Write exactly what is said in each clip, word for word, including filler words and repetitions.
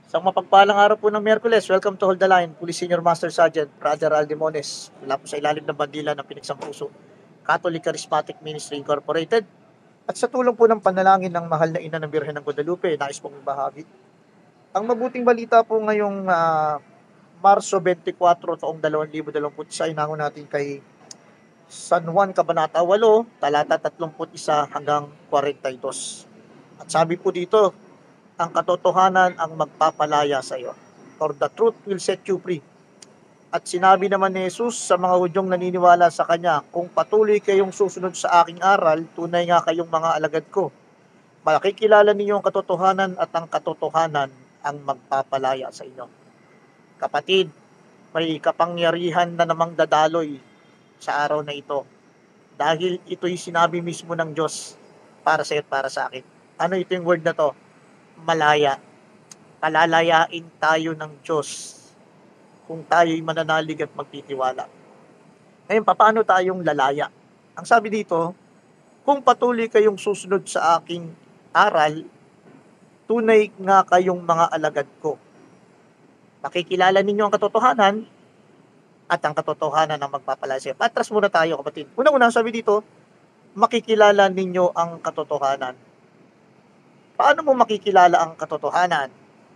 Sa mapagpalang araw po ng Miyerkules, welcome to Hold the Line, Police Senior Master Sergeant Brother Aldimones, mula po sa ilalim ng bandila ng Piniksang Puso, Catholic Charismatic Ministry Incorporated. At sa tulong po ng panalangin ng mahal na ina ng Birhen ng Guadalupe, nais pong ibahagi. Ang mabuting balita po ngayong uh, Marso twenty-four, taong dalawang libo dalawampu't isa, inango natin kay San Juan Kabanata eight, talata thirty-one hanggang forty-two. At sabi po dito, ang katotohanan ang magpapalaya sa iyo, for the truth will set you free. At sinabi naman ni Jesus sa mga Hudyong naniniwala sa Kanya, kung patuloy kayong susunod sa aking aral, tunay nga kayong mga alagad ko. Makikilala ninyo ang katotohanan at ang katotohanan ang magpapalaya sa inyo. Kapatid, may kapangyarihan na namang dadaloy sa araw na ito. Dahil ito'y sinabi mismo ng Diyos para sa iyo at para sa akin. Ano ito yung word na to? Malaya. Palalayain tayo ng Diyos kung tayo'y mananalig at magtitiwala. Ngayon, paano tayong lalaya? Ang sabi dito, kung patuloy kayong susunod sa aking aral, tunay nga kayong mga alagad ko. Makikilala ninyo ang katotohanan at ang katotohanan ang magpapalaya sa iyo. Patras muna tayo, kapatid. Unang-una, sabi dito, makikilala ninyo ang katotohanan. Paano mo makikilala ang katotohanan?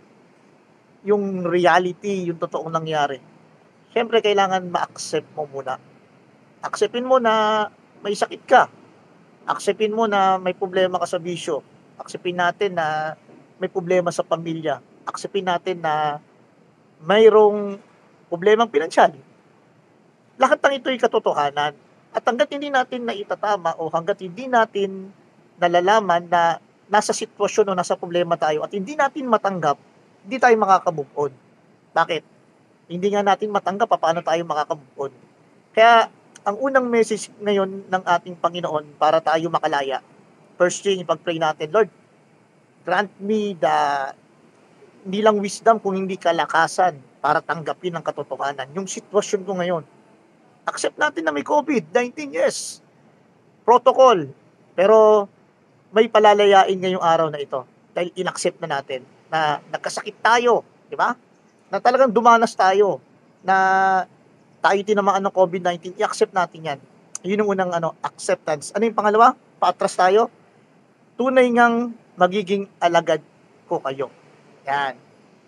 Yung reality, yung totoong nangyari. Siyempre, kailangan ma-accept mo muna. Acceptin mo na may sakit ka. Acceptin mo na may problema ka sa bisyo. Acceptin natin na may problema sa pamilya. Acceptin natin na mayroong problemang pinansyal. Lahat ng ito ay katotohanan. At hanggat hindi natin naitatama o hanggat hindi natin nalalaman na nasa sitwasyon o nasa problema tayo at hindi natin matanggap, hindi tayo makaka-move on. Bakit? Hindi nga natin matanggap paano tayo makaka-move on. Kaya, ang unang message ngayon ng ating Panginoon para tayo makalaya, first thing, ipag-pray natin, Lord, grant me the, hindi lang wisdom, kung hindi kalakasan para tanggapin ang katotohanan. Yung sitwasyon ko ngayon, accept natin na may COVID nineteen, yes. Protocol. Pero, may palalayain ngayong araw na ito dahil inaccept na natin na nagkasakit tayo, di ba? Na talagang dumanas tayo, na tayo tinamaan ng COVID nineteen, i-accept natin yan. Yun yung unang ano, acceptance. Ano yung pangalawa? Paatras tayo. Tunay ngang magiging alagad ko kayo. Yan.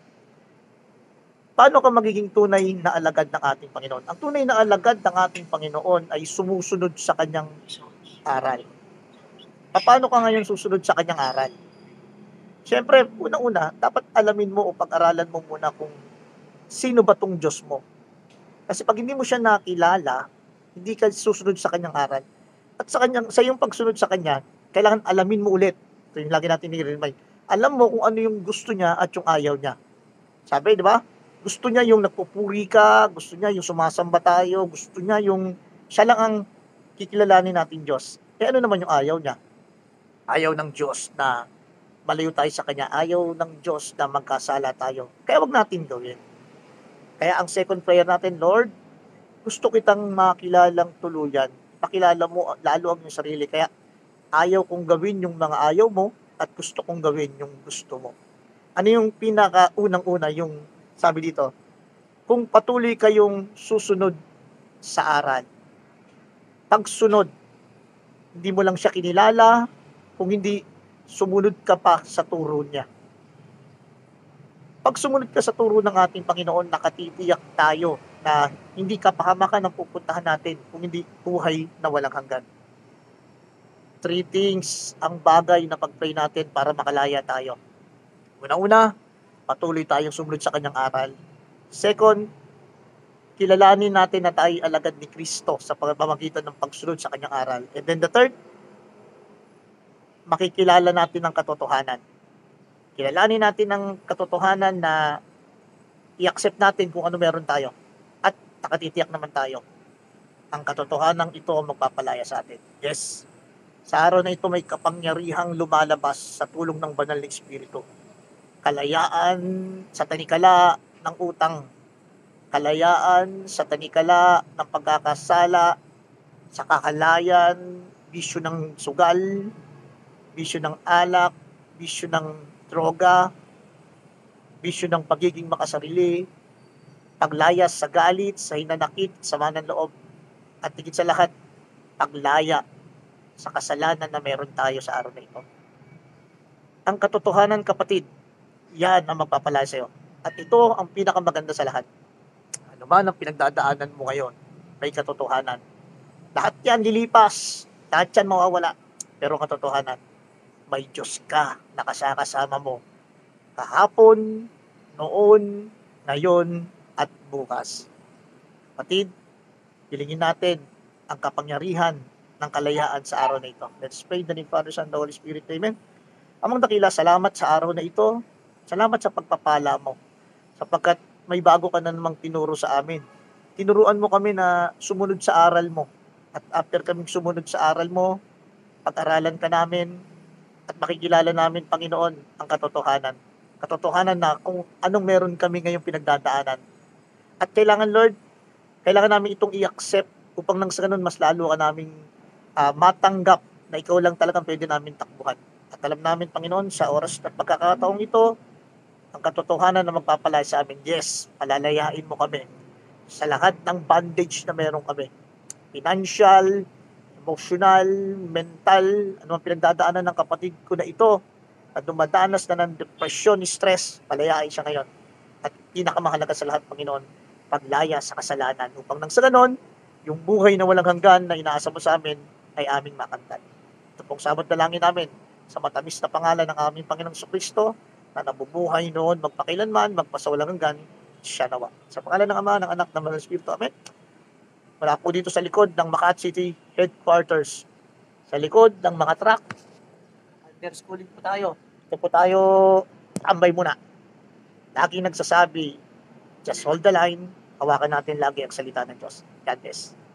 Paano ka magiging tunay na alagad ng ating Panginoon? Ang tunay na alagad ng ating Panginoon ay sumusunod sa kanyang aral. Paano ka ngayon susunod sa kanyang aral? Siyempre, unang-una, dapat alamin mo o pag-aralan mo muna kung sino ba tong Diyos mo. Kasi pag hindi mo siya nakilala, hindi ka susunod sa kanyang aral. At sa kanyang, sa iyong pagsunod sa kanya, kailangan alamin mo ulit. Ito yung lagi natin i-remind. Alam mo kung ano yung gusto niya at yung ayaw niya. Sabi, di ba? Gusto niya yung nagpupuri ka, gusto niya yung sumasamba tayo, gusto niya yung siya lang ang kikilalanin natin Diyos. Eh ano naman yung ayaw niya? Ayaw ng Diyos na malayo tayo sa Kanya. Ayaw ng Diyos na magkasala tayo. Kaya wag natin gawin. Kaya ang second prayer natin, Lord, gusto kitang makilalang tuluyan. Pakilala mo lalo ang iyong sarili. Kaya ayaw kong gawin yung mga ayaw mo at gusto kong gawin yung gusto mo. Ano yung pinaka-unang-una, yung sabi dito, kung patuloy kayong susunod sa aral. Pagsunod, hindi mo lang siya kinilala, kung hindi, sumunod ka pa sa turo niya. Pag sumunod ka sa turo ng ating Panginoon, nakatitiyak tayo na hindi kapahamakan ang pupuntahan natin kung hindi buhay na walang hanggan. Three things ang bagay na pag-pray natin para makalaya tayo. Una-una, patuloy tayong sumunod sa kanyang aral. Second, kilalanin natin na tayo alagad ni Kristo sa pamamagitan ng pagsunod sa kanyang aral. And then the third, makikilala natin ang katotohanan. Kilalanin natin ang katotohanan na i-accept natin kung ano meron tayo. At nakatitiyak naman tayo. Ang katotohanan ito ang magpapalaya sa atin. Yes. Sa araw na ito may kapangyarihang lumalabas sa tulong ng banal na Espiritu. Kalayaan sa tanikala ng utang. Kalayaan sa tanikala ng pagkakasala, sa kahalayan, bisyo ng sugal, bisyo ng alak, bisyo ng droga, bisyo ng pagiging makasarili, paglayas sa galit, sa hinanakit, sama ng loob, at higit sa lahat, paglaya sa kasalanan na meron tayo sa araw na ito. Ang katotohanan, kapatid, yan ang magpapalaya sa'yo. At ito ang pinakamaganda sa lahat. Ano man ang pinagdadaanan mo ngayon, may katotohanan. Lahat yan lilipas, lahat yan mawawala. Pero katotohanan, may Diyos ka na kasama mo kahapon, noon, ngayon, at bukas. Kapatid, pilingin natin ang kapangyarihan ng kalayaan sa araw na ito. Let's pray in the name of Father, Son, and the Holy Spirit. Amen. Amang dakila, salamat sa araw na ito. Salamat sa pagpapala mo. Sapagkat may bago ka na namang tinuro sa amin. Tinuruan mo kami na sumunod sa aral mo. At after kaming sumunod sa aral mo, pag-aralan ka namin at makikilala namin, Panginoon, ang katotohanan. Katotohanan na kung anong meron kami ngayong pinagdadaanan. At kailangan, Lord, kailangan namin itong i-accept upang nang sa ganun mas lalo ka naming uh, matanggap na ikaw lang talagang pwede namin takbuhan. At alam namin, Panginoon, sa oras at pagkakataong ito, ang katotohanan na magpapalaya sa amin, yes, palalayain mo kami sa lahat ng bandage na meron kami. Financial, emotional, mental, ano ang pinagdadaanan ng kapatid ko na ito, at dumadanas na ng depression, stress, palayain siya ngayon. At pinakamahalaga sa lahat, Panginoon, paglaya sa kasalanan. Upang nang sa ganon, yung buhay na walang hanggan na inaasa mo sa amin ay aming makantan. Ito pong sabot na langin namin sa matamis na pangalan ng aming Panginoong Jesucristo na nabubuhay noon magpakailanman, magpasawalang hanggan, siya nawa. Sa pangalan ng Ama, ng Anak, ng Banal na Espiritu. Amen. Wala po dito sa likod ng Makati City Headquarters. Sa likod ng mga truck. Underschooling po tayo. Ito po tayo, tambay muna. Lagi nagsasabi, just hold the line, hawakan natin lagi ang salita ng Diyos. God bless.